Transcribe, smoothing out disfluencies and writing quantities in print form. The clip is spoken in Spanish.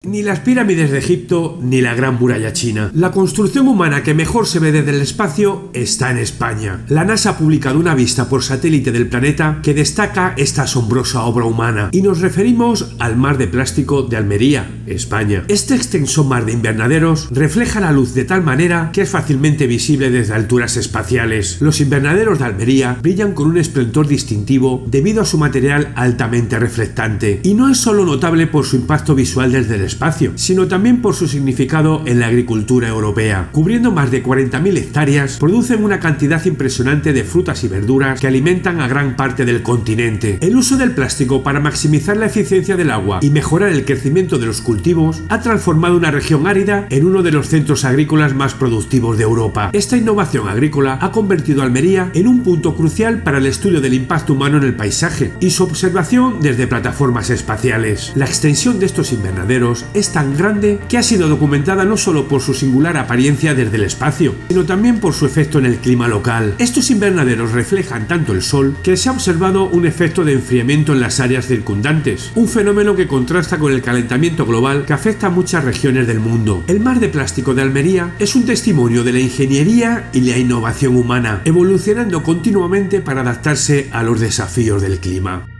Ni las pirámides de Egipto ni la Gran Muralla China. La construcción humana que mejor se ve desde el espacio está en España. La NASA ha publicado una vista por satélite del planeta que destaca esta asombrosa obra humana, y nos referimos al mar de plástico de Almería, España. Este extenso mar de invernaderos refleja la luz de tal manera que es fácilmente visible desde alturas espaciales. Los invernaderos de Almería brillan con un esplendor distintivo debido a su material altamente reflectante, y no es solo notable por su impacto visual desde el espacio, sino también por su significado en la agricultura europea. Cubriendo más de 40.000 hectáreas, producen una cantidad impresionante de frutas y verduras que alimentan a gran parte del continente. El uso del plástico para maximizar la eficiencia del agua y mejorar el crecimiento de los cultivos ha transformado una región árida en uno de los centros agrícolas más productivos de Europa. Esta innovación agrícola ha convertido a Almería en un punto crucial para el estudio del impacto humano en el paisaje y su observación desde plataformas espaciales. La extensión de estos invernaderos es tan grande que ha sido documentada no solo por su singular apariencia desde el espacio, sino también por su efecto en el clima local. Estos invernaderos reflejan tanto el sol que se ha observado un efecto de enfriamiento en las áreas circundantes, un fenómeno que contrasta con el calentamiento global que afecta a muchas regiones del mundo. El mar de plástico de Almería es un testimonio de la ingeniería y la innovación humana, evolucionando continuamente para adaptarse a los desafíos del clima.